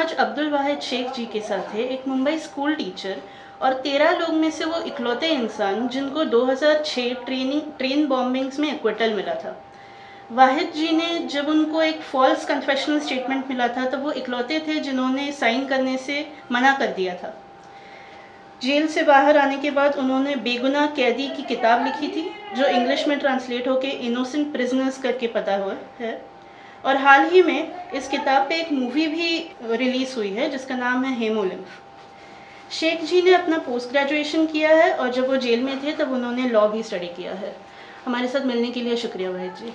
आज अब्दुल वाहिद शेख जी के साथ है, एक मुंबई स्कूल टीचर और 13 लोग में से वो इकलौते इंसान जिनको 2006 ट्रेन बॉम्बिंग्स में एक्विटल मिला था। वाहिद जी ने जब उनको एक फॉल्स कन्फेशनल स्टेटमेंट मिला था तब वो इकलौते थे जिन्होंने साइन करने से मना कर दिया था। जेल से बाहर आने के बाद उन्होंने बेगुनाह कैदी की किताब लिखी थी जो इंग्लिश में ट्रांसलेट होके इनोसेंट प्रिजनर्स करके पता हुआ है, और हाल ही में इस किताब पे एक मूवी भी रिलीज़ हुई है जिसका नाम है हेमोलिम्फ। शेख जी ने अपना पोस्ट ग्रेजुएशन किया है और जब वो जेल में थे तब उन्होंने लॉ भी स्टडी किया है। हमारे साथ मिलने के लिए शुक्रिया वाहिद जी।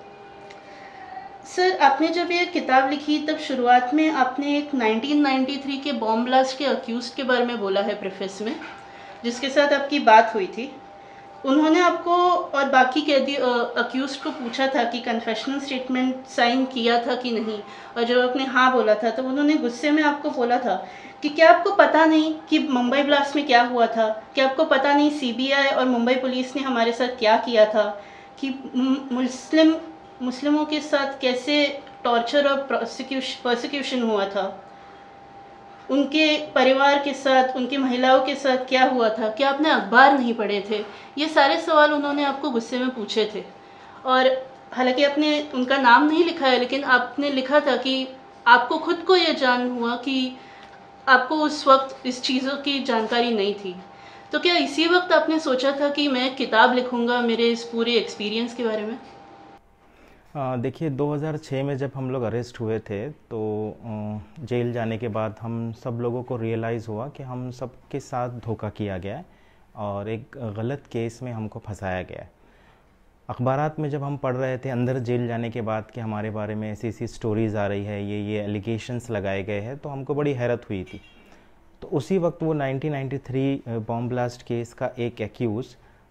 सर, आपने जब ये किताब लिखी तब शुरुआत में आपने एक 1993 के बॉम्ब ब्लास्ट के अक्यूज़्ड के बारे में बोला है प्रेफेस में, जिसके साथ आपकी बात हुई थी। उन्होंने आपको और बाकी कैदी अक्यूज़्ड को पूछा था कि कन्फेशनल स्टेटमेंट साइन किया था कि नहीं, और जब आपने हाँ बोला था तो उन्होंने गुस्से में आपको बोला था कि क्या आपको पता नहीं कि मुंबई ब्लास्ट में क्या हुआ था, क्या आपको पता नहीं सीबीआई और मुंबई पुलिस ने हमारे साथ क्या किया था, कि मुस्लिमों के साथ कैसे टॉर्चर और प्रोसिक्यूशन हुआ था, उनके परिवार के साथ, उनकी महिलाओं के साथ क्या हुआ था, क्या आपने अखबार नहीं पढ़े थे। ये सारे सवाल उन्होंने आपको गुस्से में पूछे थे, और हालांकि आपने उनका नाम नहीं लिखा है लेकिन आपने लिखा था कि आपको खुद को ये जान हुआ कि आपको उस वक्त इस चीज़ों की जानकारी नहीं थी। तो क्या इसी वक्त आपने सोचा था कि मैं किताब लिखूंगा मेरे इस पूरे एक्सपीरियंस के बारे में? देखिए, 2006 में जब हम लोग अरेस्ट हुए थे तो जेल जाने के बाद हम सब लोगों को रियलाइज़ हुआ कि हम सब के साथ धोखा किया गया है और एक गलत केस में हमको फंसाया गया है। अखबारात में जब हम पढ़ रहे थे अंदर जेल जाने के बाद कि हमारे बारे में ऐसी ऐसी स्टोरीज़ आ रही है, ये एलिगेशंस लगाए गए हैं, तो हमको बड़ी हैरत हुई थी। तो उसी वक्त वो 1993 बॉम्ब ब्लास्ट केस का एक एक्यूज़,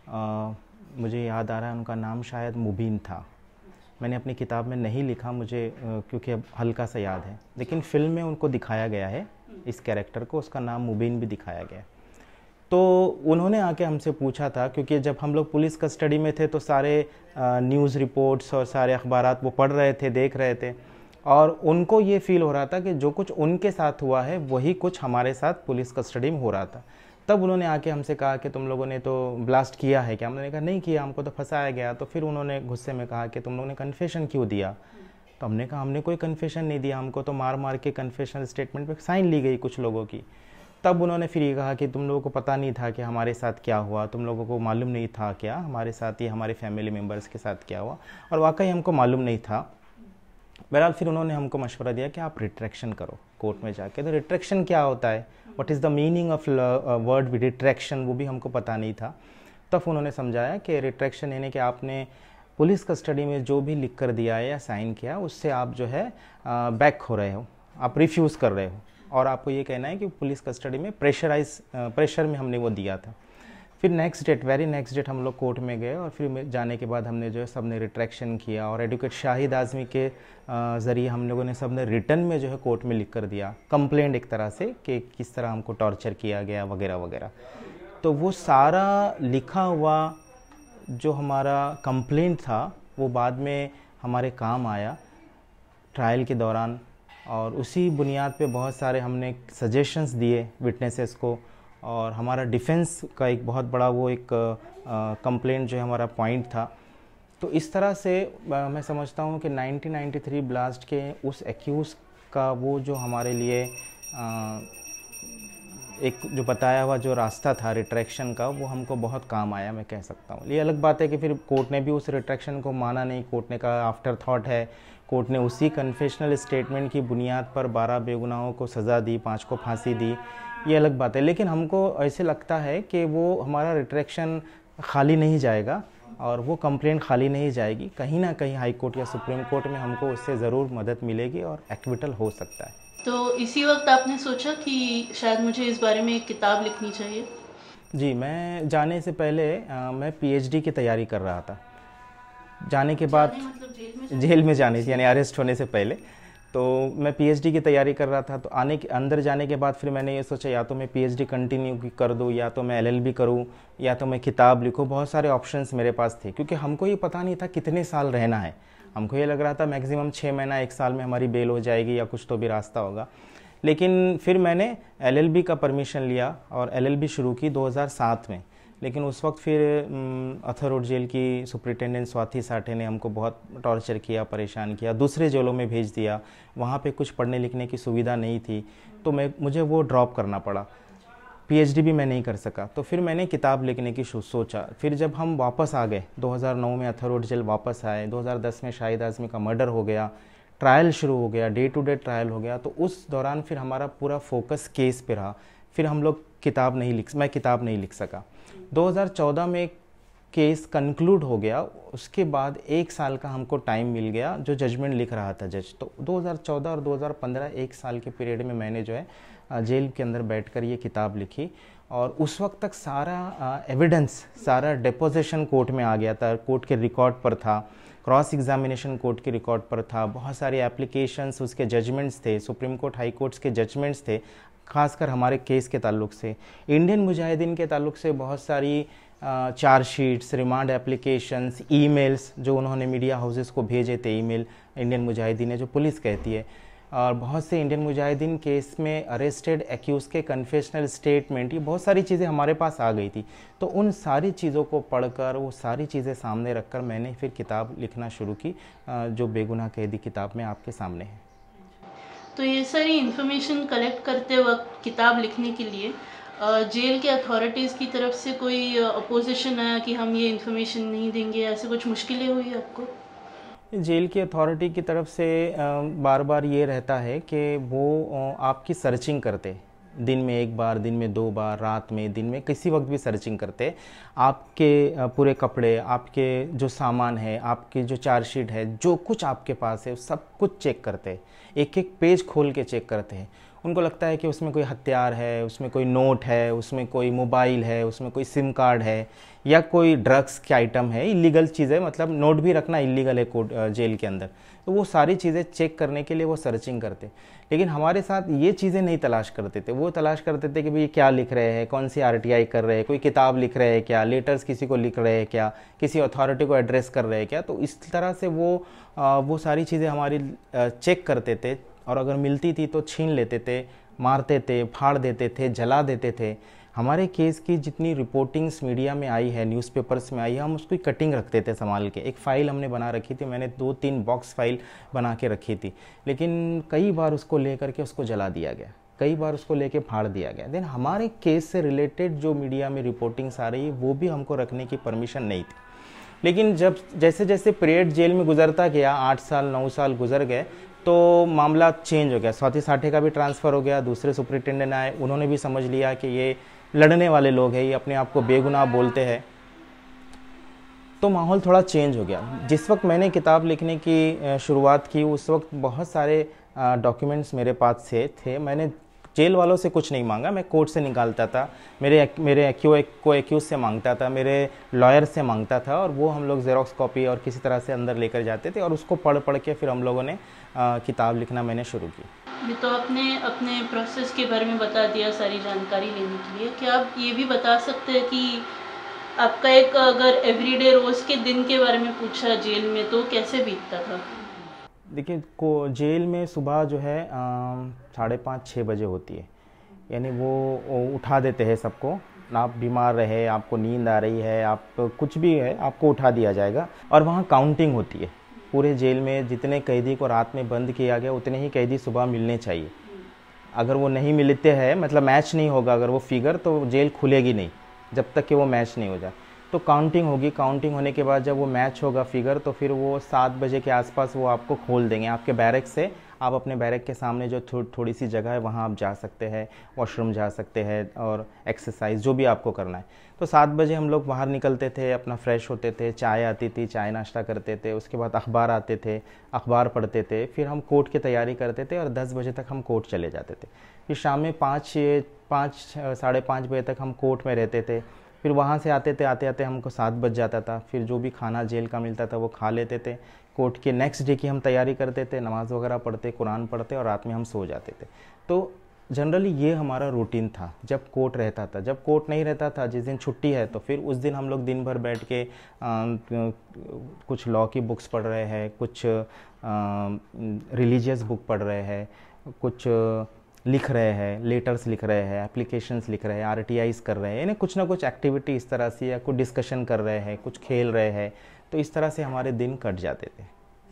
मुझे याद आ रहा है उनका नाम शायद मुबीन था। मैंने अपनी किताब में नहीं लिखा, मुझे क्योंकि अब हल्का सा याद है, लेकिन फिल्म में उनको दिखाया गया है, इस कैरेक्टर को, उसका नाम मुबीन भी दिखाया गया है। तो उन्होंने आके हमसे पूछा था, क्योंकि जब हम लोग पुलिस कस्टडी में थे तो सारे न्यूज़ रिपोर्ट्स और सारे अखबारात वो पढ़ रहे थे, देख रहे थे, और उनको ये फील हो रहा था कि जो कुछ उनके साथ हुआ है वही कुछ हमारे साथ पुलिस कस्टडी में हो रहा था। तब उन्होंने आके हमसे कहा कि तुम लोगों ने तो ब्लास्ट किया है क्या? हमने कहा नहीं किया, हमको तो फंसाया गया। तो फिर उन्होंने गुस्से में कहा कि तुम लोगों ने कन्फेशन क्यों दिया? तो हमने कहा हमने कोई कन्फेशन नहीं दिया, हमको तो मार मार के कन्फेशनल स्टेटमेंट पे साइन ली गई कुछ लोगों की। तब उन्होंने फिर ये कहा कि तुम लोगों को पता नहीं था कि हमारे साथ क्या हुआ, तुम लोगों को मालूम नहीं था क्या हमारे साथ, ये हमारे फैमिली मेम्बर्स के साथ क्या हुआ, और वाकई हमको मालूम नहीं था। बहरहाल फिर उन्होंने हमको मशवरा दिया कि आप रिट्रैक्शन करो कोर्ट में जाके। तो रिट्रैक्शन क्या होता है, what is the meaning of word with retraction, वो भी हमको पता नहीं था। तब उन्होंने समझाया कि रिट्रैक्शन यानी कि आपने पुलिस कस्टडी में जो भी लिख कर दिया है या साइन किया उससे आप जो है बैक हो रहे हो, आप रिफ्यूज़ कर रहे हो, और आपको ये कहना है कि पुलिस कस्टडी में प्रेशर में हमने वो दिया था। फिर वेरी नेक्स्ट डेट हम लोग कोर्ट में गए, और फिर जाने के बाद हमने जो है सबने रिट्रैक्शन किया, और एडवोकेट शाहिद आज़मी के ज़रिए हम लोगों ने सबने रिटर्न में जो है कोर्ट में लिख कर दिया, कंप्लेंट एक तरह से कि किस तरह हमको टॉर्चर किया गया वगैरह वगैरह। तो वो सारा लिखा हुआ जो हमारा कंप्लेंट था वो बाद में हमारे काम आया ट्रायल के दौरान, और उसी बुनियाद पे बहुत सारे हमने सजेशंस दिए विटनेसेस को, और हमारा डिफेंस का एक बहुत बड़ा वो एक कंप्लेंट जो है हमारा पॉइंट था। तो इस तरह से मैं समझता हूँ कि 1993 ब्लास्ट के उस एक्यूज़ का वो जो हमारे लिए एक जो बताया हुआ जो रास्ता था रिट्रैक्शन का, वो हमको बहुत काम आया, मैं कह सकता हूँ। ये अलग बात है कि फिर कोर्ट ने भी उस रिट्रैक्शन को माना नहीं, कोर्ट ने कहा आफ्टर थॉट है, कोर्ट ने उसी कन्फेशनल स्टेटमेंट की बुनियाद पर 12 बेगुनाहों को सज़ा दी, 5 को फांसी दी, ये अलग बात है। लेकिन हमको ऐसे लगता है कि वो हमारा रिट्रैक्शन खाली नहीं जाएगा और वो कंप्लेंट खाली नहीं जाएगी, कहीं ना कहीं हाई कोर्ट या सुप्रीम कोर्ट में हमको उससे ज़रूर मदद मिलेगी और एक्विटल हो सकता है। तो इसी वक्त आपने सोचा कि शायद मुझे इस बारे में एक किताब लिखनी चाहिए? जी, मैं जाने से पहले मैं पीएचडी की तैयारी कर रहा था। जाने के बाद मतलब जेल में जाने से यानी अरेस्ट होने से पहले तो मैं पीएचडी की तैयारी कर रहा था। तो अंदर जाने के बाद फिर मैंने ये सोचा या तो मैं पीएचडी कंटिन्यू कर दूँ, या तो मैं एलएलबी करूँ, या तो मैं किताब लिखूँ। बहुत सारे ऑप्शंस मेरे पास थे, क्योंकि हमको ये पता नहीं था कितने साल रहना है। हमको ये लग रहा था मैक्सिमम 6 महीना 1 साल में हमारी बेल हो जाएगी या कुछ तो भी रास्ता होगा। लेकिन फिर मैंने एलएलबी का परमिशन लिया और एलएलबी शुरू की 2007 में। लेकिन उस वक्त फिर अथर रोड जेल की सुपरिटेंडेंट स्वाति साठे ने हमको बहुत टॉर्चर किया, परेशान किया, दूसरे जेलों में भेज दिया। वहाँ पे कुछ पढ़ने लिखने की सुविधा नहीं थी, तो मुझे वो ड्रॉप करना पड़ा। पीएचडी भी मैं नहीं कर सका। तो फिर मैंने किताब लिखने की सोचा। फिर जब हम वापस आ गए 2009 में अथर रोड जेल वापस आए, 2010 में शाहिद आज़मी का मर्डर हो गया, ट्रायल शुरू हो गया, डे टू डे ट्रायल हो गया। तो उस दौरान फिर हमारा पूरा फोकस केस पे रहा। फिर हम लोग मैं किताब नहीं लिख सका। 2014 में केस कंक्लूड हो गया, उसके बाद 1 साल का हमको टाइम मिल गया जो जजमेंट लिख रहा था जज। तो 2014 और 2015 1 साल के पीरियड में मैंने जो है जेल के अंदर बैठकर ये किताब लिखी। और उस वक्त तक सारा एविडेंस, सारा डिपोजिशन कोर्ट में आ गया था, कोर्ट के रिकॉर्ड पर था, क्रॉस एग्जामिनेशन कोर्ट के रिकॉर्ड पर था, बहुत सारी एप्लीकेशंस, उसके जजमेंट्स थे, सुप्रीम कोर्ट हाई कोर्ट्स के जजमेंट्स थे, खासकर हमारे केस के ताल्लुक से। इंडियन मुजाहिदीन के ताल्लुक से बहुत सारी चार्जशीट्स, रिमांड एप्लीकेशंस, ईमेल्स जो उन्होंने मीडिया हाउसेस को भेजे थे, ईमेल इंडियन मुजाहिदीन ने, जो पुलिस कहती है, और बहुत से इंडियन मुजाहिदीन केस में अरेस्टेड एक्यूज़ के कन्फेशनल स्टेटमेंट, ये बहुत सारी चीज़ें हमारे पास आ गई थी। तो उन सारी चीज़ों को पढ़कर, वो सारी चीज़ें सामने रखकर मैंने फिर किताब लिखना शुरू की, जो बेगुनाह कैदी किताब में आपके सामने है। तो ये सारी इन्फॉर्मेशन कलेक्ट करते वक्त किताब लिखने के लिए जेल के अथॉरिटीज़ की तरफ से कोई अपोजिशन आया कि हम ये इन्फॉर्मेशन नहीं देंगे, ऐसे कुछ मुश्किलें हुई आपको? जेल की अथॉरिटी की तरफ से बार बार ये रहता है कि वो आपकी सर्चिंग करते, दिन में 1 बार, दिन में 2 बार, रात में, दिन में, किसी वक्त भी सर्चिंग करते। आपके पूरे कपड़े, आपके जो सामान है, आपकी जो चार्जशीट है, जो कुछ आपके पास है, सब कुछ चेक करते, एक एक पेज खोल के चेक करते हैं। उनको लगता है कि उसमें कोई हथियार है, उसमें कोई नोट है, उसमें कोई मोबाइल है, उसमें कोई सिम कार्ड है, या कोई ड्रग्स के आइटम है, इलीगल चीज़ें, मतलब नोट भी रखना इलीगल है जेल के अंदर। तो वो सारी चीज़ें चेक करने के लिए वो सर्चिंग करते। लेकिन हमारे साथ ये चीज़ें नहीं तलाश करते थे। वो तलाश करते थे कि भाई क्या लिख रहे हैं, कौन सी आरटीआई कर रहे हैं, कोई किताब लिख रहे हैं क्या, लेटर्स किसी को लिख रहे हैं क्या, किसी अथॉरिटी को एड्रेस कर रहे हैं क्या। तो इस तरह से वो सारी चीज़ें हमारी चेक करते थे, और अगर मिलती थी तो छीन लेते थे, मारते थे, फाड़ देते थे, जला देते थे। हमारे केस की जितनी रिपोर्टिंग्स मीडिया में आई है, न्यूज़पेपर्स में आई है, हम उसकी कटिंग रखते थे संभाल के। एक फ़ाइल हमने बना रखी थी, मैंने 2-3 बॉक्स फाइल बना के रखी थी। लेकिन कई बार उसको ले करके उसको जला दिया गया, कई बार उसको लेके फाड़ दिया गया। देन हमारे केस से रिलेटेड जो मीडिया में रिपोर्टिंग्स आ रही है, वो भी हमको रखने की परमिशन नहीं थी। लेकिन जब जैसे जैसे पीरियड जेल में गुजरता गया, 8 साल 9 साल गुजर गए, तो मामला चेंज हो गया। स्वाति साठे का भी ट्रांसफ़र हो गया, दूसरे सुपरिटेंडेंट आए, उन्होंने भी समझ लिया कि ये लड़ने वाले लोग हैं, ये अपने आप को बेगुनाह बोलते हैं। तो माहौल थोड़ा चेंज हो गया। जिस वक्त मैंने किताब लिखने की शुरुआत की, उस वक्त बहुत सारे डॉक्यूमेंट्स मेरे पास से थे। मैंने जेल वालों से कुछ नहीं मांगा, मैं कोर्ट से निकालता था, मेरे को एक्यूज से मांगता था, मेरे लॉयर से मांगता था, और वो हम लोग जेरोक्स कॉपी और किसी तरह से अंदर लेकर जाते थे, और उसको पढ़ पढ़ के फिर हम लोगों ने किताब लिखना मैंने शुरू की। ये तो आपने अपने प्रोसेस के बारे में बता दिया सारी जानकारी लेने के लिए। क्या आप ये भी बता सकते हैं कि आपका एक अगर एवरीडे रोज़ के दिन के बारे में पूछा जेल में तो कैसे बीतता था? देखिए, जेल में सुबह जो है 5:30-6 बजे होती है। यानी वो उठा देते हैं सबको, आप बीमार रहे, आपको नींद आ रही है, आप कुछ भी है, आपको उठा दिया जाएगा। और वहाँ काउंटिंग होती है। पूरे जेल में जितने कैदी को रात में बंद किया गया, उतने ही कैदी सुबह मिलने चाहिए। अगर वो नहीं मिलते हैं, मतलब मैच नहीं होगा अगर वो फिगर, तो जेल खुलेगी नहीं जब तक कि वो मैच नहीं हो जाए। तो काउंटिंग होगी, काउंटिंग होने के बाद जब वो मैच होगा फिगर, तो फिर वो 7 बजे के आसपास वो आपको खोल देंगे। आपके बैरक से, आप अपने बैरक के सामने जो थोड़ी सी जगह है, वहाँ आप जा सकते हैं, वॉशरूम जा सकते हैं, और एक्सरसाइज जो भी आपको करना है। तो 7 बजे हम लोग बाहर निकलते थे, अपना फ्रेश होते थे, चाय आती थी, चाय नाश्ता करते थे, उसके बाद अखबार आते थे, अखबार पढ़ते थे, फिर हम कोर्ट की तैयारी करते थे, और 10 बजे तक हम कोर्ट चले जाते थे। फिर शाम में 5 साढ़े 5 बजे तक हम कोर्ट में रहते थे। फिर वहाँ से आते आते हमको 7 बज जाता था। फिर जो भी खाना जेल का मिलता था वो खा लेते थे। कोर्ट के नेक्स्ट डे की हम तैयारी करते थे, नमाज़ वगैरह पढ़ते, कुरान पढ़ते, और रात में हम सो जाते थे। तो जनरली ये हमारा रूटीन था जब कोर्ट रहता था। जब कोर्ट नहीं रहता था, जिस दिन छुट्टी है, तो फिर उस दिन हम लोग दिन भर बैठ के कुछ लॉ की बुक्स पढ़ रहे हैं, कुछ रिलीजियस बुक पढ़ रहे हैं, कुछ लिख रहे हैं, लेटर्स लिख रहे हैं, एप्लीकेशंस लिख रहे हैं, आरटीआईज कर रहे हैं, यानी कुछ ना कुछ एक्टिविटी इस तरह से, या कुछ डिस्कशन कर रहे हैं, कुछ खेल रहे हैं, तो इस तरह से हमारे दिन कट जाते थे।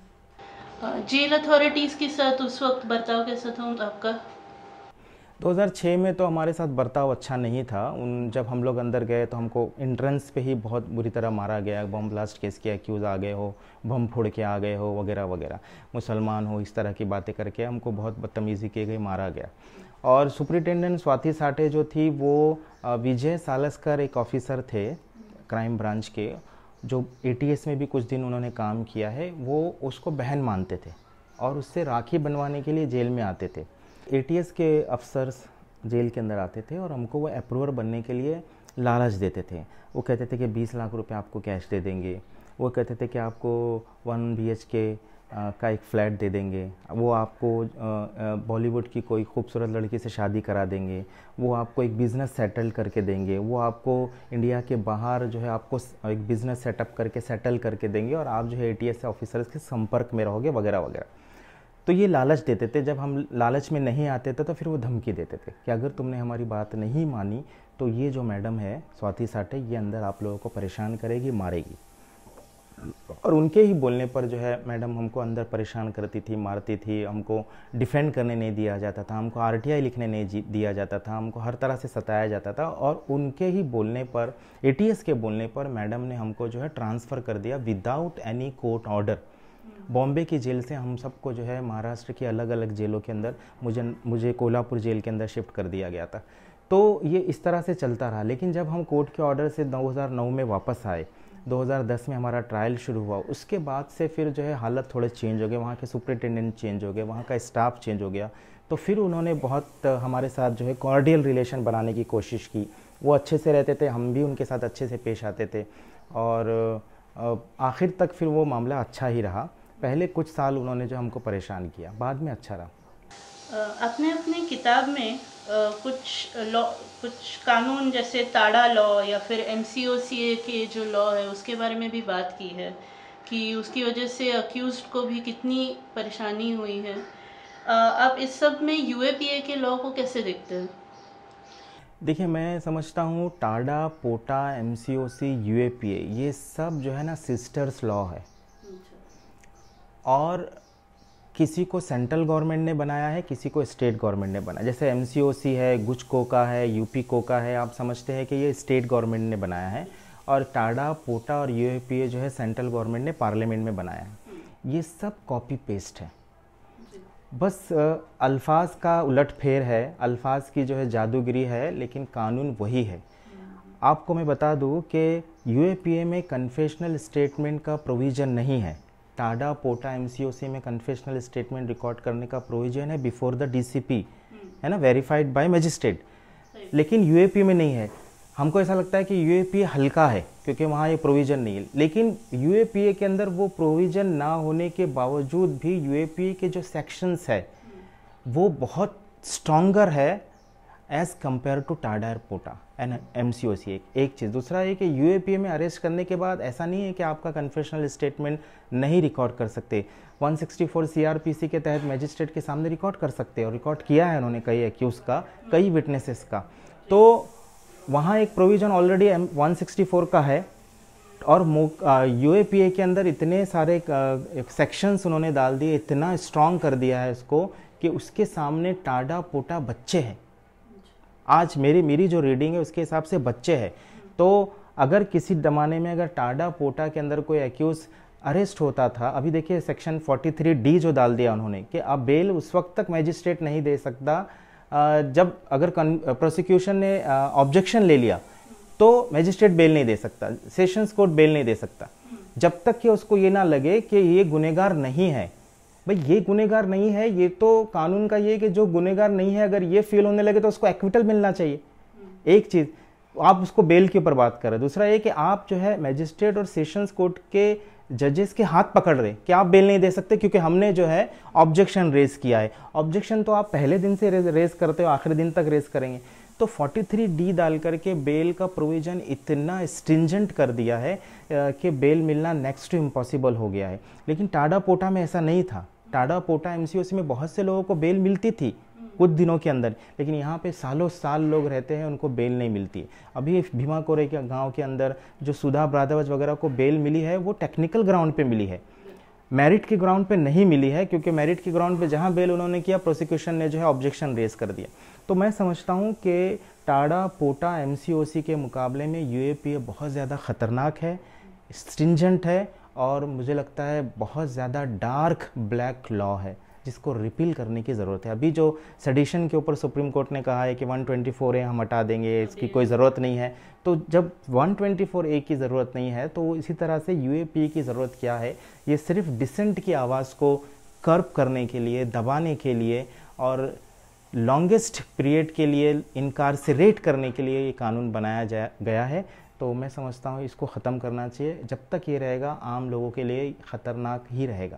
जेल अथॉरिटीज़ के साथ उस वक्त बर्ताव कैसा था आपका? 2006 में तो हमारे साथ बर्ताव अच्छा नहीं था। जब हम लोग अंदर गए तो हमको एंट्रेंस पे ही बहुत बुरी तरह मारा गया, बम ब्लास्ट केस के एक्यूज़ आ गए हो, बम फोड़ के आ गए हो, वगैरह वगैरह, मुसलमान हो, इस तरह की बातें करके हमको बहुत बदतमीज़ी की गई, मारा गया। और सुपरिटेंडेंट स्वाति साठे जो थी वो विजय सालस्कर एक ऑफिसर थे क्राइम ब्रांच के, जो एटीएस में भी कुछ दिन उन्होंने काम किया है, वो उसको बहन मानते थे और उससे राखी बनवाने के लिए जेल में आते थे। एटीएस के अफसर्स जेल के अंदर आते थे और हमको वो अप्रूवर बनने के लिए लालच देते थे। वो कहते थे कि 20 लाख रुपए आपको कैश दे देंगे, वो कहते थे कि आपको 1 BHK का एक फ्लैट दे देंगे, वो आपको बॉलीवुड की कोई खूबसूरत लड़की से शादी करा देंगे, वो आपको एक बिज़नेस सेटल करके देंगे, वो आपको इंडिया के बाहर जो है आपको एक बिज़नेस सेटअप करके सेटल करके देंगे और आप जो है एटीएस ऑफिसर्स के संपर्क में रहोगे, वगैरह वगैरह। तो ये लालच देते थे। जब हम लालच में नहीं आते थे तो फिर वो धमकी देते थे कि अगर तुमने हमारी बात नहीं मानी तो ये जो मैडम है स्वाति साठे, ये अंदर आप लोगों को परेशान करेगी, मारेगी। और उनके ही बोलने पर जो है मैडम हमको अंदर परेशान करती थी, मारती थी, हमको डिफेंड करने नहीं दिया जाता था, हमको आरटीआई लिखने नहीं दिया जाता था, हमको हर तरह से सताया जाता था। और उनके ही बोलने पर, एटीएस के बोलने पर मैडम ने हमको जो है ट्रांसफ़र कर दिया without any court order. Bombay की जेल से हम सबको जो है महाराष्ट्र की अलग अलग जेलों के अंदर, मुझे कोल्हापुर जेल के अंदर शिफ्ट कर दिया गया था। तो ये इस तरह से चलता रहा। लेकिन जब हम कोर्ट के ऑर्डर से 2009 में वापस आए, 2010 में हमारा ट्रायल शुरू हुआ, उसके बाद से फिर जो है हालत थोड़े चेंज हो गए, वहाँ के सुपरिटेंडेंट चेंज हो गए, वहाँ का स्टाफ चेंज हो गया। तो फिर उन्होंने बहुत हमारे साथ जो है कॉर्डियल रिलेशन बनाने की कोशिश की। वो अच्छे से रहते थे, हम भी उनके साथ अच्छे से पेश आते थे और आखिर तक फिर वो मामला अच्छा ही रहा। पहले कुछ साल उन्होंने जो हमको परेशान किया, बाद में अच्छा रहा। आपने अपनी किताब में कुछ कानून जैसे टाडा लॉ या फिर MCOCA के जो लॉ है उसके बारे में भी बात की है कि उसकी वजह से अक्यूज्ड को भी कितनी परेशानी हुई है। आप इस सब में UAPA के लॉ को कैसे देखते हैं? देखिए, मैं समझता हूँ टाडा, पोटा, MCOC, UAPA ये सब जो है ना सिस्टर्स लॉ है। और किसी को सेंट्रल गवर्नमेंट ने बनाया है, किसी को स्टेट गवर्नमेंट ने बनाया। जैसे MCOC है, गुजको का है, यूपी को का है, आप समझते हैं कि ये स्टेट गवर्नमेंट ने बनाया है। और टाडा, पोटा और UAPA जो है सेंट्रल गवर्नमेंट ने पार्लियामेंट में बनाया है। ये सब कॉपी पेस्ट है, बस अल्फाज का उलटफेर है, अल्फाज की जो है जादूगिरी है, लेकिन कानून वही है। आपको मैं बता दूं कि UAPA में कन्फेशनल स्टेटमेंट का प्रोविज़न नहीं है। टाडा, पोटा, MCOC में कन्फेशनल स्टेटमेंट रिकॉर्ड करने का प्रोविजन है बिफोर द DCP, है ना, वेरीफाइड बाय मजिस्ट्रेट। लेकिन UAPA में नहीं है। हमको ऐसा लगता है कि UAPA हल्का है क्योंकि वहाँ ये प्रोविज़न नहीं है, लेकिन UAPA के अंदर वो प्रोविज़न ना होने के बावजूद भी UAPA के जो सेक्शंस है वो बहुत स्ट्रॉन्गर है एज़ कम्पेयर टू टाडा और पोटा एंड MCOC। एक चीज़। दूसरा है कि UAPA में अरेस्ट करने के बाद ऐसा नहीं है कि आपका कन्फेशनल स्टेटमेंट नहीं रिकॉर्ड कर सकते। 164 CRPC के तहत मजिस्ट्रेट के सामने रिकॉर्ड कर सकते हैं और रिकॉर्ड किया है उन्होंने कई एक्यूज़ का, कई विटनेसेस का। तो वहाँ एक प्रोविज़न ऑलरेडी 164 का है और UAPA के अंदर इतने सारे सेक्शंस उन्होंने डाल दिए, इतना स्ट्रॉन्ग कर दिया है उसको कि उसके सामने टाडा, पोटा बच्चे हैं। आज मेरी जो रीडिंग है उसके हिसाब से बच्चे हैं। तो अगर किसी ज़माने में अगर टाडा, पोटा के अंदर कोई एक्यूज़ अरेस्ट होता था, अभी देखिए सेक्शन 43D जो डाल दिया उन्होंने कि अब बेल उस वक्त तक मैजिस्ट्रेट नहीं दे सकता जब अगर प्रोसिक्यूशन ने ऑब्जेक्शन ले लिया तो मैजिस्ट्रेट बेल नहीं दे सकता, सेशंस कोर्ट बेल नहीं दे सकता जब तक कि उसको ये ना लगे कि ये गुनहगार नहीं है। भाई ये गुनहगार नहीं है, ये तो कानून का ये कि जो गुनहगार नहीं है अगर ये फील होने लगे तो उसको एक्विटल मिलना चाहिए। एक चीज़, आप उसको बेल के ऊपर बात कर रहे हैं। दूसरा ये कि आप जो है मैजिस्ट्रेट और सेशंस कोर्ट के जजेस के हाथ पकड़ रहे कि आप बेल नहीं दे सकते क्योंकि हमने जो है ऑब्जेक्शन रेज किया है। ऑब्जेक्शन तो आप पहले दिन से रेज करते हो, आखिरी दिन तक रेज करेंगे। तो 43D डाल करके बेल का प्रोविज़न इतना स्ट्रिंजेंट कर दिया है कि बेल मिलना नेक्स्ट टू इम्पॉसिबल हो गया है। लेकिन टाडा, पोटा में ऐसा नहीं था। टाडा, पोटा, MCOC में बहुत से लोगों को बेल मिलती थी, कुछ दिनों के अंदर। लेकिन यहाँ पे सालों साल लोग रहते हैं, उनको बेल नहीं मिलती है। अभी भीमा कोरे के गांव के अंदर जो सुधा ब्रादवज वगैरह को बेल मिली है वो टेक्निकल ग्राउंड पे मिली है, मेरिट के ग्राउंड पे नहीं मिली है, क्योंकि मेरिट के ग्राउंड पे जहाँ बेल उन्होंने किया, प्रोसिक्यूशन ने जो है ऑब्जेक्शन रेज कर दिया। तो मैं समझता हूँ कि टाडा पोटा एमसीओसी के मुकाबले में यूएपीए बहुत ज़्यादा ख़तरनाक है, स्ट्रिंजेंट है, और मुझे लगता है बहुत ज़्यादा डार्क ब्लैक लॉ है जिसको रिपील करने की ज़रूरत है। अभी जो सेडिशन के ऊपर सुप्रीम कोर्ट ने कहा है कि 124A हम हटा देंगे, इसकी कोई ज़रूरत नहीं है, तो जब 124A की ज़रूरत नहीं है तो इसी तरह से यूएपीए की ज़रूरत क्या है? ये सिर्फ डिसेंट की आवाज़ को कर्ब करने के लिए, दबाने के लिए और लॉन्गेस्ट पीरियड के लिए इनकारसरेट करने के लिए ये कानून बनाया गया है। तो मैं समझता हूँ इसको ख़त्म करना चाहिए। जब तक ये रहेगा आम लोगों के लिए ख़तरनाक ही रहेगा।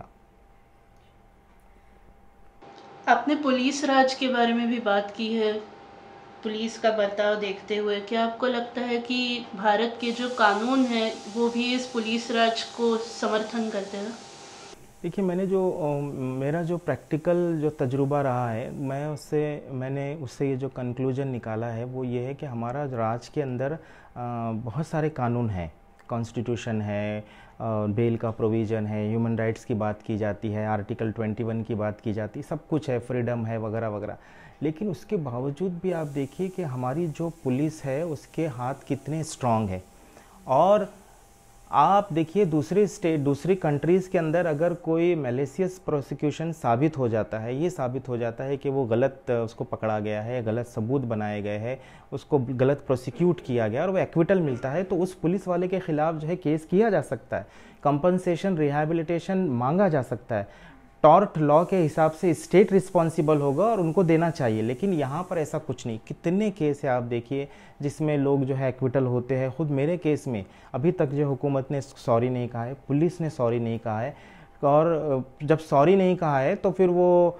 आपने पुलिस राज के बारे में भी बात की है, पुलिस का बर्ताव देखते हुए क्या आपको लगता है कि भारत के जो कानून हैं वो भी इस पुलिस राज को समर्थन करते हैं? देखिए, मेरा जो प्रैक्टिकल जो तजुर्बा रहा है, मैंने उससे ये जो कंक्लूजन निकाला है वो ये है कि हमारा राज के अंदर बहुत सारे कानून हैं, कॉन्स्टिट्यूशन है, बेल का प्रोविज़न है, ह्यूमन राइट्स की बात की जाती है, आर्टिकल 21 की बात की जाती है, सब कुछ है, फ्रीडम है वगैरह वगैरह। लेकिन उसके बावजूद भी आप देखिए कि हमारी जो पुलिस है उसके हाथ कितने स्ट्रांग है। और आप देखिए दूसरी कंट्रीज़ के अंदर अगर कोई मैलिशियस प्रोसिक्यूशन साबित हो जाता है, ये साबित हो जाता है कि वो गलत उसको पकड़ा गया है, गलत सबूत बनाए गए हैं, उसको गलत प्रोसिक्यूट किया गया और वो एक्विटल मिलता है, तो उस पुलिस वाले के खिलाफ जो है केस किया जा सकता है, कंपनसेशन रिहैबिलिटेशन मांगा जा सकता है। टॉर्ट लॉ के हिसाब से स्टेट रिस्पॉन्सिबल होगा और उनको देना चाहिए। लेकिन यहाँ पर ऐसा कुछ नहीं। कितने केस है आप देखिए जिसमें लोग जो है एक्विटल होते हैं। खुद मेरे केस में अभी तक जो हुकूमत ने सॉरी नहीं कहा है, पुलिस ने सॉरी नहीं कहा है, और जब सॉरी नहीं कहा है तो फिर वो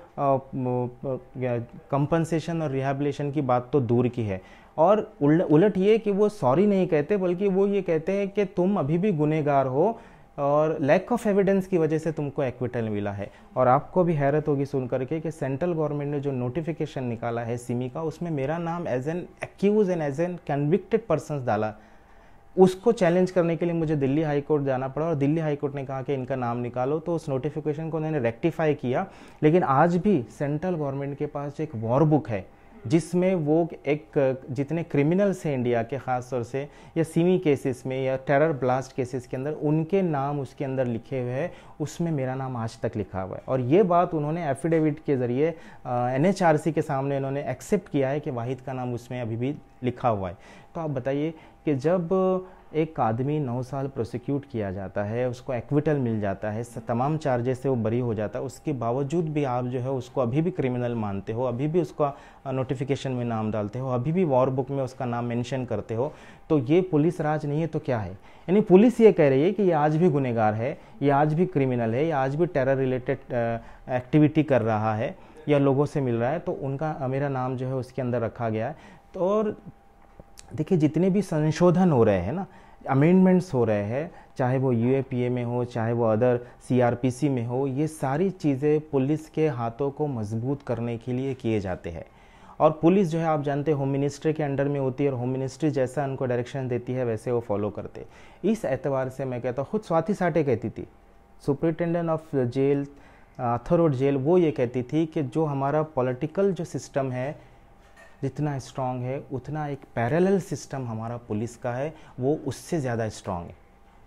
कंपनसेशन और रिहैबिलिटेशन की बात तो दूर की है। और उलट ये कि वो सॉरी नहीं कहते, बल्कि वो ये कहते हैं कि तुम अभी भी गुनहगार हो और लैक ऑफ एविडेंस की वजह से तुमको एक्विटल मिला है। और आपको भी हैरत होगी सुन करके कि सेंट्रल गवर्नमेंट ने जो नोटिफिकेशन निकाला है सिमी का, उसमें मेरा नाम as an accused and as an convicted person डाला। उसको चैलेंज करने के लिए मुझे दिल्ली हाई कोर्ट जाना पड़ा और दिल्ली हाई कोर्ट ने कहा कि इनका नाम निकालो, तो उस नोटिफिकेशन को उन्होंने रेक्टिफाई किया। लेकिन आज भी सेंट्रल गवर्नमेंट के पास एक वॉर बुक है जिसमें वो एक जितने क्रिमिनल्स हैं इंडिया के, ख़ास तौर से या सिमी केसेस में या टेरर ब्लास्ट केसेस के अंदर, उनके नाम उसके अंदर लिखे हुए हैं, उसमें मेरा नाम आज तक लिखा हुआ है। और ये बात उन्होंने एफिडेविट के ज़रिए NHRC के सामने इन्होंने एक्सेप्ट किया है कि वाहिद का नाम उसमें अभी भी लिखा हुआ है। तो आप बताइए कि जब एक आदमी 9 साल प्रोसिक्यूट किया जाता है, उसको एक्विटल मिल जाता है, तमाम चार्जेस से वो बरी हो जाता है, उसके बावजूद भी आप जो है उसको अभी भी क्रिमिनल मानते हो, अभी भी उसका नोटिफिकेशन में नाम डालते हो, अभी भी वॉर बुक में उसका नाम मेंशन करते हो, तो ये पुलिस राज नहीं है तो क्या है? यानी पुलिस ये कह रही है कि ये आज भी गुनहगार है, ये आज भी क्रिमिनल है, ये आज भी टेरर रिलेटेड एक्टिविटी कर रहा है या लोगों से मिल रहा है, तो मेरा नाम जो है उसके अंदर रखा गया है। तो और देखिए, जितने भी संशोधन हो रहे हैं ना, अमेंडमेंट्स हो रहे हैं, चाहे वो यूएपीए में हो, चाहे वो अदर सीआरपीसी में हो, ये सारी चीज़ें पुलिस के हाथों को मजबूत करने के लिए किए जाते हैं। और पुलिस जो है आप जानते हैं होम मिनिस्ट्री के अंडर में होती है, और होम मिनिस्ट्री जैसा उनको डायरेक्शन देती है वैसे वो फॉलो करते। इस एतबार से मैं कहता हूँ, खुद स्वाति साठे कहती थी, superintendent of jail Arthur Road jail, वो ये कहती थी कि जो हमारा पॉलिटिकल जो सिस्टम है जितना स्ट्रांग है, उतना एक पैरेलल सिस्टम हमारा पुलिस का है, वो उससे ज़्यादा स्ट्रांग है।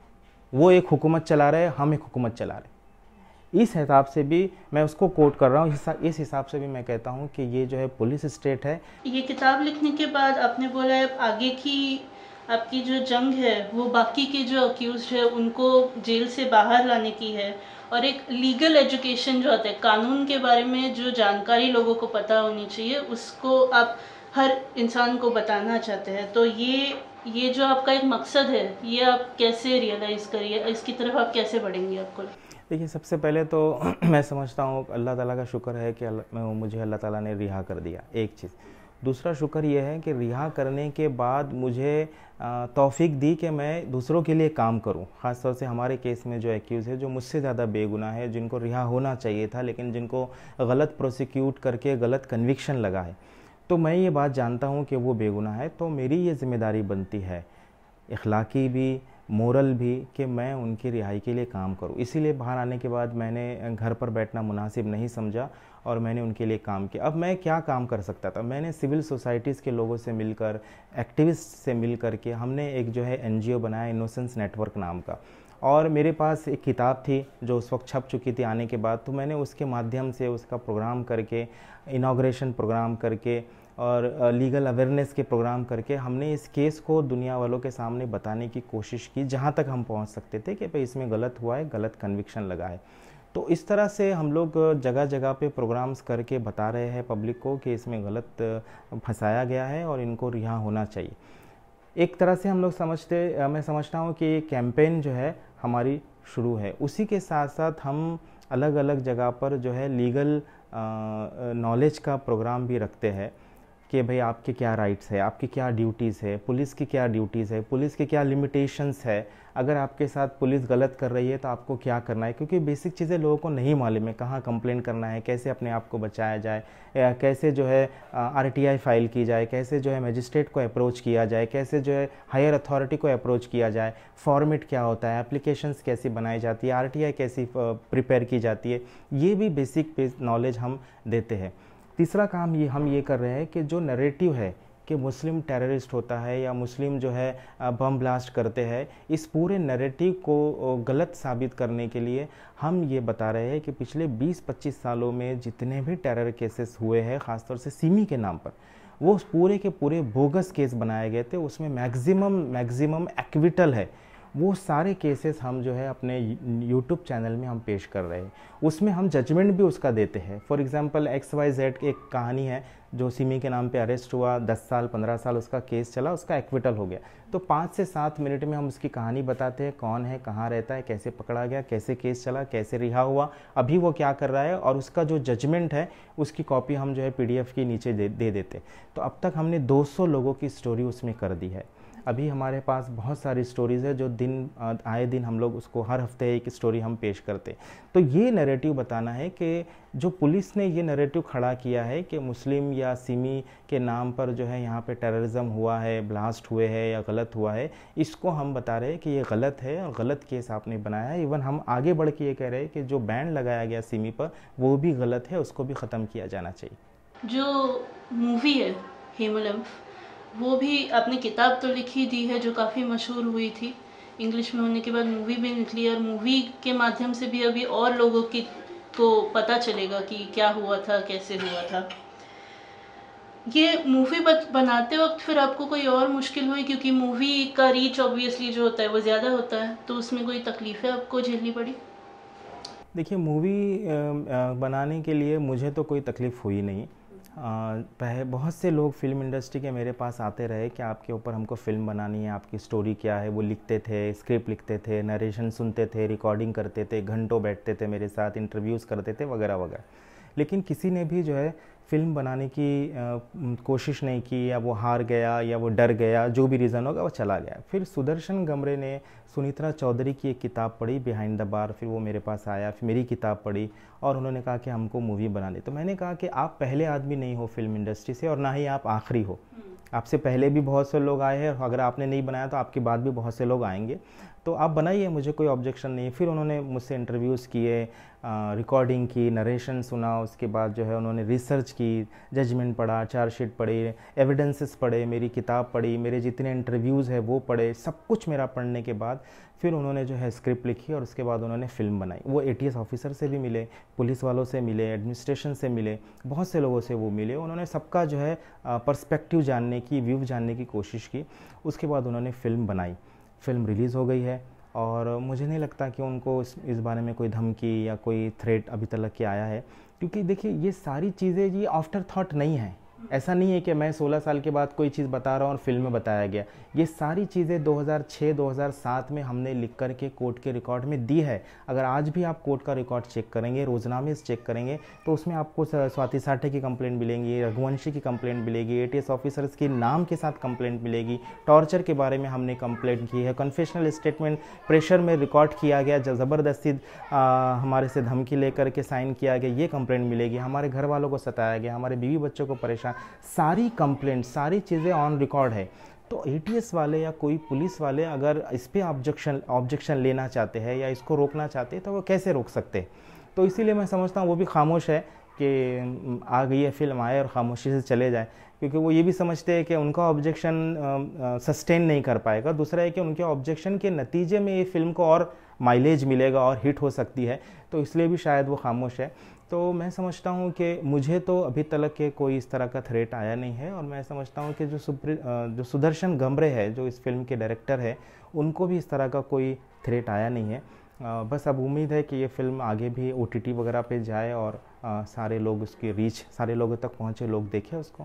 वो एक हुकूमत चला रहे हैं, हम एक हुकूमत चला रहे हैं। इस हिसाब से भी मैं उसको कोट कर रहा हूँ, इस हिसाब से भी मैं कहता हूँ कि ये जो है पुलिस स्टेट है। ये किताब लिखने के बाद आपने बोला है आगे की आपकी जो जंग है वो बाकी के जो अक्यूज्ड है उनको जेल से बाहर लाने की है, और एक लीगल एजुकेशन जो होता है, कानून के बारे में जो जानकारी लोगों को पता होनी चाहिए, उसको आप हर इंसान को बताना चाहते हैं। तो ये जो आपका एक मकसद है, ये आप कैसे रियलाइज़ करिए, इसकी तरफ आप कैसे बढ़ेंगे आपको? देखिए, सबसे पहले तो मैं समझता हूँ अल्लाह ताला का शुक्र है कि मुझे अल्लाह ताला ने रिहा कर दिया, एक चीज़। दूसरा शुक्र ये है कि रिहा करने के बाद मुझे तौफीक दी कि मैं दूसरों के लिए काम करूं। ख़ास तौर से हमारे केस में जो एक्यूज़ है, जो मुझसे ज़्यादा बेगुनाह है, जिनको रिहा होना चाहिए था लेकिन जिनको गलत प्रोसिक्यूट करके गलत कन्विक्शन लगा है, तो मैं ये बात जानता हूँ कि वो बेगुनाह है, तो मेरी ये ज़िम्मेदारी बनती है, इखलाकी भी, मोरल भी, कि मैं उनकी रिहाई के लिए काम करूं। इसीलिए बाहर आने के बाद मैंने घर पर बैठना मुनासिब नहीं समझा और मैंने उनके लिए काम किया। अब मैं क्या काम कर सकता था? मैंने सिविल सोसाइटीज़ के लोगों से मिलकर, एक्टिविस्ट से मिल कर के हमने एक जो है एनजीओ बनाया, इनोसेंस नेटवर्क नाम का। और मेरे पास एक किताब थी जो उस वक्त छप चुकी थी आने के बाद, तो मैंने उसके माध्यम से उसका प्रोग्राम करके, इनाग्रेशन प्रोग्राम करके और लीगल अवेयरनेस के प्रोग्राम करके हमने इस केस को दुनिया वालों के सामने बताने की कोशिश की, जहाँ तक हम पहुँच सकते थे कि भाई इसमें गलत हुआ है, गलत कन्विक्शन लगा है। तो इस तरह से हम लोग जगह जगह पे प्रोग्राम्स करके बता रहे हैं पब्लिक को कि इसमें गलत फंसाया गया है और इनको रिहा होना चाहिए। एक तरह से हम लोग मैं समझता हूँ कि ये कैंपेन जो है हमारी शुरू है। उसी के साथ साथ हम अलग अलग जगह पर जो है लीगल नॉलेज का प्रोग्राम भी रखते हैं कि भाई आपके क्या राइट्स है, आपकी क्या ड्यूटीज़ है, पुलिस की क्या ड्यूटीज़ है, पुलिस के क्या लिमिटेशंस है, अगर आपके साथ पुलिस गलत कर रही है तो आपको क्या करना है, क्योंकि बेसिक चीज़ें लोगों को नहीं मालूम है, कहाँ कंप्लेंट करना है, कैसे अपने आप को बचाया जाए, या कैसे जो है आरटीआई फाइल की जाए, कैसे जो है मजिस्ट्रेट को अप्रोच किया जाए, कैसे जो है हायर अथॉरिटी को अप्रोच किया जाए, फॉर्मेट क्या होता है, एप्लीकेशंस कैसी बनाई जाती है, आरटीआई कैसी प्रिपेयर की जाती है, ये भी बेसिक नॉलेज हम देते हैं। तीसरा काम हम ये कर रहे हैं कि जो नैरेटिव है कि मुस्लिम टेररिस्ट होता है या मुस्लिम जो है बम ब्लास्ट करते हैं, इस पूरे नैरेटिव को गलत साबित करने के लिए हम ये बता रहे हैं कि पिछले 20-25 सालों में जितने भी टेरर केसेस हुए हैं, ख़ासतौर से सिमी के नाम पर, वो पूरे के पूरे बोगस केस बनाए गए थे, उसमें मैक्सिमम एक्विटल है। वो सारे केसेस हम जो है अपने यूट्यूब चैनल में हम पेश कर रहे हैं, उसमें हम जजमेंट भी उसका देते हैं। फॉर एग्जांपल XYZ एक कहानी है जो सिमी के नाम पे अरेस्ट हुआ, 10 साल 15 साल उसका केस चला, उसका एक्विटल हो गया, तो 5 से 7 मिनट में हम उसकी कहानी बताते हैं, कौन है, कहाँ रहता है, कैसे पकड़ा गया, कैसे केस चला, कैसे रिहा हुआ, अभी वो क्या कर रहा है, और उसका जो जजमेंट है उसकी कॉपी हम जो है PDF की नीचे दे देते। तो अब तक हमने 200 लोगों की स्टोरी उसमें कर दी है। अभी हमारे पास बहुत सारी स्टोरीज़ है जो आए दिन हम लोग उसको हर हफ्ते एक स्टोरी हम पेश करते। तो ये नैरेटिव बताना है कि जो पुलिस ने ये नैरेटिव खड़ा किया है कि मुस्लिम या सिमी के नाम पर जो है यहाँ पे टेररिज्म हुआ है, ब्लास्ट हुए हैं या गलत हुआ है, इसको हम बता रहे हैं कि ये गलत है और गलत केस आपने बनाया है। इवन हम आगे बढ़ के ये कह रहे हैं कि जो बैन लगाया गया सिमी पर वो भी गलत है, उसको भी ख़त्म किया जाना चाहिए। जो मूवी है हेमोलिम्फ, वो भी आपने किताब तो लिखी दी है जो काफ़ी मशहूर हुई थी, इंग्लिश में होने के बाद मूवी भी निकली, और मूवी के माध्यम से भी अभी और लोगों को पता चलेगा कि क्या हुआ था, कैसे हुआ था। ये मूवी बनाते वक्त फिर आपको कोई और मुश्किल हुई, क्योंकि मूवी का रीच ऑब्वियसली जो होता है वो ज़्यादा होता है, तो उसमें कोई तकलीफ़ें आपको झेलनी पड़ी? देखिए, मूवी बनाने के लिए मुझे तो कोई तकलीफ़ हुई नहीं। बहुत से लोग फिल्म इंडस्ट्री के मेरे पास आते रहे कि आपके ऊपर हमको फ़िल्म बनानी है, आपकी स्टोरी क्या है, वो लिखते थे, स्क्रिप्ट लिखते थे, नरेशन सुनते थे, रिकॉर्डिंग करते थे, घंटों बैठते थे मेरे साथ, इंटरव्यूज़ करते थे वगैरह वगैरह। लेकिन किसी ने भी जो है फ़िल्म बनाने की कोशिश नहीं की, या वो हार गया या वो डर गया, जो भी रीज़न होगा वो चला गया। फिर सुदर्शन गमरे ने सुनीत्रा चौधरी की एक किताब पढ़ी, बिहाइंड द बार, फिर वो मेरे पास आया, फिर मेरी किताब पढ़ी और उन्होंने कहा कि हमको मूवी बनानी। तो मैंने कहा कि आप पहले आदमी नहीं हो फिल्म इंडस्ट्री से और ना ही आप आखिरी हो, आपसे पहले भी बहुत से लोग आए हैं, अगर आपने नहीं बनाया तो आपके बाद भी बहुत से लोग आएंगे, तो आप बनाइए, मुझे कोई ऑब्जेक्शन नहीं है। फिर उन्होंने मुझसे इंटरव्यूज़ किए, रिकॉर्डिंग की, नरेशन सुना, उसके बाद जो है उन्होंने रिसर्च की, जजमेंट पढ़ा, चार्जशीट पढ़ी, एविडेंसेस पढ़े, मेरी किताब पढ़ी, मेरे जितने इंटरव्यूज़ है वो पढ़े, सब कुछ मेरा पढ़ने के बाद फिर उन्होंने जो है स्क्रिप्ट लिखी और उसके बाद उन्होंने फ़िल्म बनाई। वो ATS ऑफिसर से भी मिले, पुलिस वालों से मिले, एडमिनिस्ट्रेशन से मिले, बहुत से लोगों से वो मिले, उन्होंने सबका जो है पर्सपेक्टिव जानने की, व्यू जानने की कोशिश की। उसके बाद उन्होंने फ़िल्म बनाई, फ़िल्म रिलीज़ हो गई है और मुझे नहीं लगता कि उनको इस बारे में कोई धमकी या कोई थ्रेट अभी तक के आया है, क्योंकि देखिए ये सारी चीज़ें ये आफ्टर थॉट नहीं है, ऐसा नहीं है कि मैं 16 साल के बाद कोई चीज़ बता रहा हूँ और फिल्म में बताया गया। ये सारी चीज़ें 2006-2007 में हमने लिख कर के कोर्ट के रिकॉर्ड में दी है। अगर आज भी आप कोर्ट का रिकॉर्ड चेक करेंगे, रोजनामे चेक करेंगे, तो उसमें आपको स्वाति साठे की कंप्लेंट मिलेंगी, रघुवंशी की कंप्लेंट मिलेगी, एटीएस ऑफिसर्स के नाम के साथ कंप्लेंट मिलेगी, टॉर्चर के बारे में हमने कंप्लेंट की है, कन्फेशनल स्टेटमेंट प्रेशर में रिकॉर्ड किया गया, ज़बरदस्ती हमारे से धमकी लेकर के साइन किया गया, ये कंप्लेंट मिलेगी, हमारे घर वालों को सताया गया, हमारे बीवी बच्चों को परेशान, सारी कंप्लेंट, सारी चीज़ें ऑन रिकॉर्ड है। तो एटीएस वाले या कोई पुलिस वाले अगर इस पे ऑब्जेक्शन लेना चाहते हैं या इसको रोकना चाहते हैं तो वो कैसे रोक सकते हैं। तो इसीलिए मैं समझता हूँ वो भी खामोश है कि आ गई है फिल्म, आए और खामोशी से चले जाए, क्योंकि वो ये भी समझते हैं कि उनका ऑब्जेक्शन सस्टेन नहीं कर पाएगा। दूसरा है कि उनके ऑब्जेक्शन के नतीजे में ये फिल्म को और माइलेज मिलेगा और हिट हो सकती है, तो इसलिए भी शायद वो खामोश है। तो मैं समझता हूँ कि मुझे तो अभी तक के कोई इस तरह का थ्रेट आया नहीं है, और मैं समझता हूँ कि जो सुदर्शन गमरे है, जो इस फिल्म के डायरेक्टर है, उनको भी इस तरह का कोई थ्रेट आया नहीं है। बस अब उम्मीद है कि ये फिल्म आगे भी ओटीटी वगैरह पे जाए और सारे लोग उसकी रीच, सारे लोगों तक पहुँचे, लोग देखें उसको।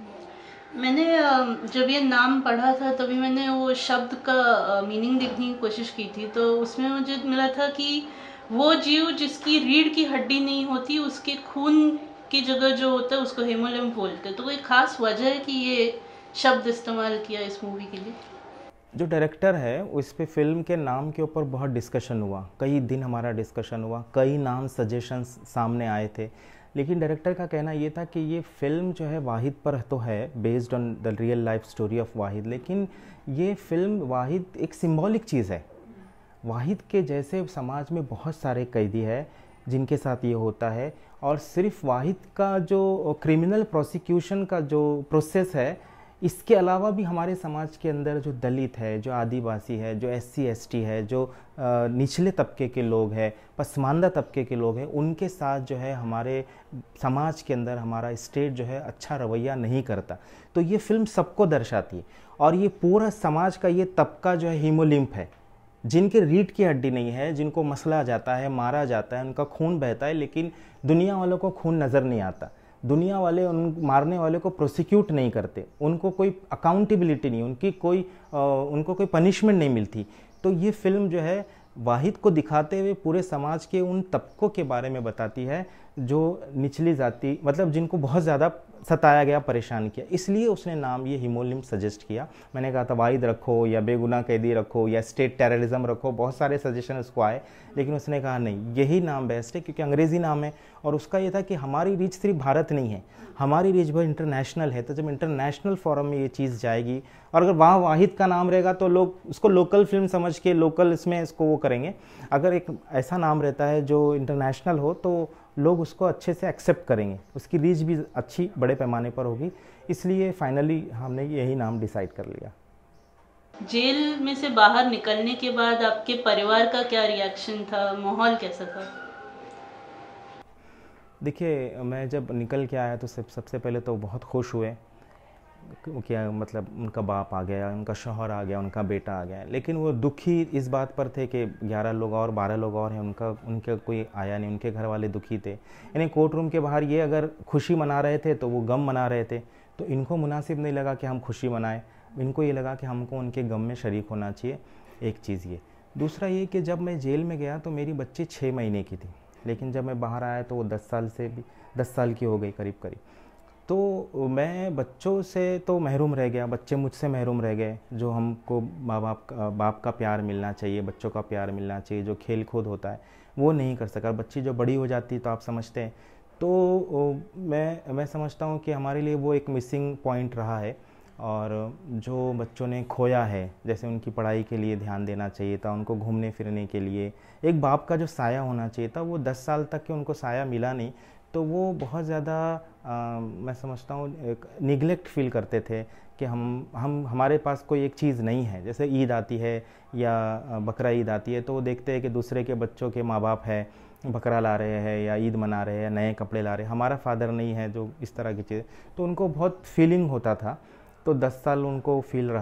मैंने जब ये नाम पढ़ा था तभी मैंने वो शब्द का मीनिंग देखने की कोशिश की थी, तो उसमें मुझे मिला था कि वो जीव जिसकी रीढ़ की हड्डी नहीं होती, उसके खून की जगह जो होता है उसको हेमोलिम्फ बोलते हैं। तो कोई खास वजह है कि ये शब्द इस्तेमाल किया इस मूवी के लिए? जो डायरेक्टर है उस पे फिल्म के नाम के ऊपर बहुत डिस्कशन हुआ, कई दिन हमारा डिस्कशन हुआ, कई नाम सजेशंस सामने आए थे, लेकिन डायरेक्टर का कहना ये था कि ये फिल्म जो है वाहिद पर तो है, based on the real life story of Wahid, लेकिन ये फिल्म वाहिद एक सिंबॉलिक चीज़ है। वाहिद के जैसे समाज में बहुत सारे कैदी है जिनके साथ ये होता है, और सिर्फ वाहिद का जो क्रिमिनल प्रोसिक्यूशन का जो प्रोसेस है, इसके अलावा भी हमारे समाज के अंदर जो दलित है, जो आदिवासी है, जो SC ST है, जो निचले तबके के लोग हैं, पसमानदा तबके के लोग हैं, उनके साथ जो है हमारे समाज के अंदर हमारा स्टेट जो है अच्छा रवैया नहीं करता। तो ये फिल्म सबको दर्शाती है, और ये पूरा समाज का ये तबका जो है हीमोलिम्फ है, जिनके रीढ़ की हड्डी नहीं है, जिनको मसला जाता है, मारा जाता है, उनका खून बहता है, लेकिन दुनिया वालों को खून नज़र नहीं आता। दुनिया वाले उन मारने वाले को प्रोसिक्यूट नहीं करते, उनको कोई अकाउंटेबिलिटी नहीं, उनको कोई पनिशमेंट नहीं मिलती। तो ये फिल्म जो है वाहिद को दिखाते हुए पूरे समाज के उन तबकों के बारे में बताती है जो निचली जाति, मतलब जिनको बहुत ज़्यादा सताया गया, परेशान किया, इसलिए उसने नाम ये हीमोलिम्फ सजेस्ट किया। मैंने कहा था वाहिद रखो या बेगुनाह कैदी रखो या स्टेट टेररिज्म रखो, बहुत सारे सजेशन उसको आए, लेकिन उसने कहा नहीं, यही नाम बेस्ट है, क्योंकि अंग्रेज़ी नाम है, और उसका ये था कि हमारी रीच सिर्फ भारत नहीं है, हमारी रीच बहुत इंटरनेशनल है। तो जब इंटरनेशनल फोरम में ये चीज़ जाएगी, और अगर वहाँ वाहिद का नाम रहेगा तो लोग उसको लोकल फिल्म समझ के लोकल इसमें इसको वो करेंगे। अगर एक ऐसा नाम रहता है जो इंटरनेशनल हो तो लोग उसको अच्छे से एक्सेप्ट करेंगे, उसकी रीच भी अच्छी बड़े पैमाने पर होगी, इसलिए फाइनली हमने यही नाम डिसाइड कर लिया। जेल में से बाहर निकलने के बाद आपके परिवार का क्या रिएक्शन था, माहौल कैसा था? देखिए, मैं जब निकल के आया तो सबसे पहले तो बहुत खुश हुए, क्या मतलब उनका बाप आ गया, उनका शौहर आ गया, उनका बेटा आ गया, लेकिन वो दुखी इस बात पर थे कि 11 लोग और 12 लोग और हैं, उनका कोई आया नहीं, उनके घर वाले दुखी थे। यानी कोर्ट रूम के बाहर ये अगर खुशी मना रहे थे तो वो गम मना रहे थे, तो इनको मुनासिब नहीं लगा कि हम खुशी मनाएं, इनको ये लगा कि हमको उनके गम में शरीक होना चाहिए। एक चीज़ ये। दूसरा ये कि जब मैं जेल में गया तो मेरी बच्ची 6 महीने की थी, लेकिन जब मैं बाहर आया तो वो 10 साल की हो गई करीब करीब। तो मैं बच्चों से तो महरूम रह गया, बच्चे मुझसे महरूम रह गए, जो हमको बाप का प्यार मिलना चाहिए, बच्चों का प्यार मिलना चाहिए, जो खेल कूद होता है वो नहीं कर सका। बच्ची जो बड़ी हो जाती तो आप समझते हैं, तो मैं समझता हूँ कि हमारे लिए वो एक मिसिंग पॉइंट रहा है। और जो बच्चों ने खोया है, जैसे उनकी पढ़ाई के लिए ध्यान देना चाहिए था, उनको घूमने फिरने के लिए एक बाप का जो साया होना चाहिए था, वो 10 साल तक के उनको साया मिला नहीं, तो वो बहुत ज़्यादा मैं समझता हूँ एक निगलेक्ट फील करते थे कि हमारे पास कोई एक चीज़ नहीं है। जैसे ईद आती है या बकरा ईद आती है तो वो देखते हैं कि दूसरे के बच्चों के माँ बाप है, बकरा ला रहे हैं या ईद मना रहे हैं या नए कपड़े ला रहे हैं, हमारा फादर नहीं है, जो इस तरह की चीज़, तो उनको बहुत फीलिंग होता था। तो 10 साल उनको फील रहा,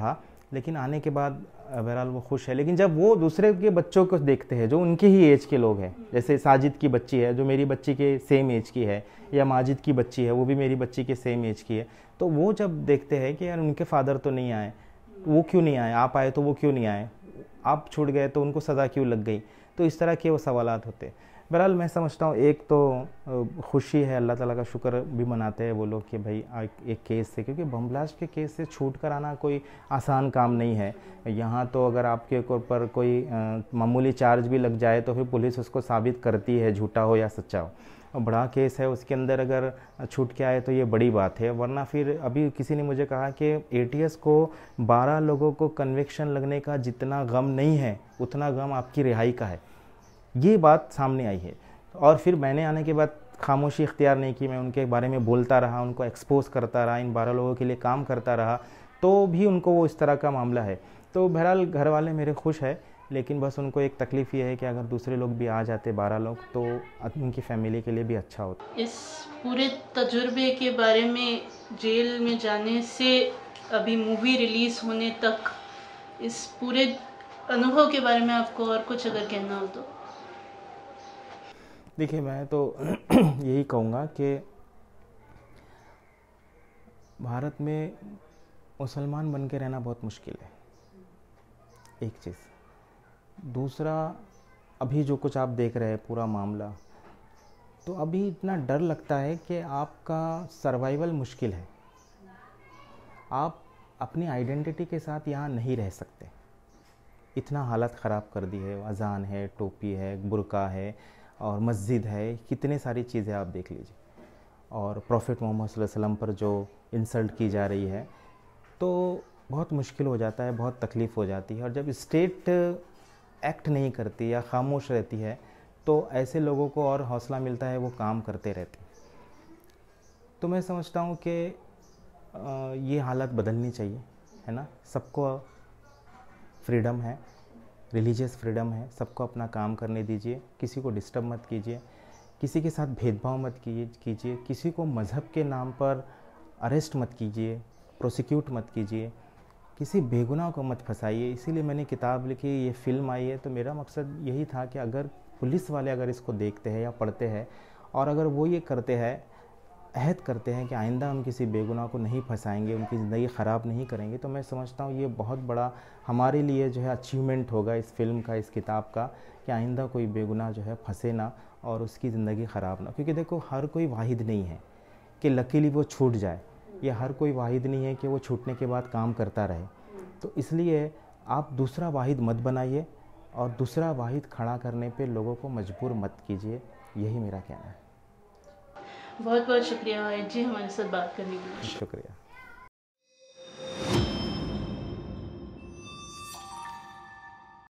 लेकिन आने के बाद बहरहाल वो खुश है। लेकिन जब वो दूसरे के बच्चों को देखते हैं जो उनके ही एज के लोग हैं, जैसे साजिद की बच्ची है जो मेरी बच्ची के सेम एज की है, या माजिद की बच्ची है वो भी मेरी बच्ची के सेम एज की है, तो वो जब देखते हैं कि यार उनके फादर तो नहीं आए, वो क्यों नहीं आए, आप आए तो वो क्यों नहीं आए, आप छूट गए तो उनको सज़ा क्यों लग गई, तो इस तरह के वो सवालात होते हैं। बहरहाल मैं समझता हूँ एक तो खुशी है, अल्लाह ताला का शुक्र भी मनाते हैं वो लोग कि भाई एक केस से, क्योंकि बम ब्लास्ट के केस से छूट कर आना कोई आसान काम नहीं है। यहाँ तो अगर आपके ऊपर कोई मामूली चार्ज भी लग जाए तो फिर पुलिस उसको साबित करती है झूठा हो या सच्चा हो, और बड़ा केस है उसके अंदर अगर छूट के आए तो ये बड़ी बात है। वरना फिर अभी किसी ने मुझे कहा कि एटीएस को 12 लोगों को कन्विक्शन लगने का जितना गम नहीं है उतना गम आपकी रिहाई का है, ये बात सामने आई है। और फिर मैंने आने के बाद खामोशी इख्तियार नहीं की, मैं उनके बारे में बोलता रहा, उनको एक्सपोज करता रहा, इन 12 लोगों के लिए काम करता रहा, तो भी उनको वो इस तरह का मामला है। तो बहरहाल घर वाले मेरे खुश है, लेकिन बस उनको एक तकलीफ़ ये है कि अगर दूसरे लोग भी आ जाते 12 लोग तो उनकी फैमिली के लिए भी अच्छा होता। इस पूरे तजुर्बे के बारे में, जेल में जाने से अभी मूवी रिलीज़ होने तक, इस पूरे अनुभव के बारे में आपको और कुछ अगर कहना हो तो? देखिए मैं तो यही कहूँगा कि भारत में मुसलमान बन के रहना बहुत मुश्किल है, एक चीज़। दूसरा, अभी जो कुछ आप देख रहे हैं पूरा मामला, तो अभी इतना डर लगता है कि आपका सर्वाइवल मुश्किल है, आप अपनी आइडेंटिटी के साथ यहाँ नहीं रह सकते, इतना हालत ख़राब कर दी है। अजान है, टोपी है, बुर्का है और मस्जिद है, कितने सारी चीज़ें आप देख लीजिए, और प्रॉफिट मोहम्मद सल्लल्लाहु अलैहि वसल्लम पर जो इंसल्ट की जा रही है, तो बहुत मुश्किल हो जाता है, बहुत तकलीफ़ हो जाती है। और जब स्टेट एक्ट नहीं करती या खामोश रहती है तो ऐसे लोगों को और हौसला मिलता है, वो काम करते रहते हैं। तो मैं समझता हूँ कि ये हालत बदलनी चाहिए, है ना। सबको फ्रीडम है, रिलीजियस फ्रीडम है, सबको अपना काम करने दीजिए, किसी को डिस्टर्ब मत कीजिए, किसी के साथ भेदभाव मत कीजिए, किसी को मज़हब के नाम पर अरेस्ट मत कीजिए, प्रोसिक्यूट मत कीजिए, किसी बेगुनाह को मत फंसाइए। इसीलिए मैंने किताब लिखी, ये फ़िल्म आई है, तो मेरा मकसद यही था कि अगर पुलिस वाले अगर इसको देखते हैं या पढ़ते हैं और अगर वो ये करते हैं, अहद करते हैं कि आइंदा हम किसी बेगुनाह को नहीं फंसाएंगे, उनकी ज़िंदगी ख़राब नहीं करेंगे, तो मैं समझता हूँ ये बहुत बड़ा हमारे लिए जो है अचीवमेंट होगा इस फिल्म का, इस किताब का, कि आइंदा कोई बेगुनाह जो है फंसे ना और उसकी ज़िंदगी ख़राब ना। क्योंकि देखो हर कोई वाहिद नहीं है कि लकीली वो छूट जाए, या हर कोई वाहिद नहीं है कि वो छूटने के बाद काम करता रहे। तो इसलिए आप दूसरा वाहिद मत बनाइए और दूसरा वाहिद खड़ा करने पे लोगों को मजबूर मत कीजिए, यही मेरा कहना है। बहुत बहुत शुक्रिया वाहिद जी हमारे साथ बात करने के लिए। शुक्रिया।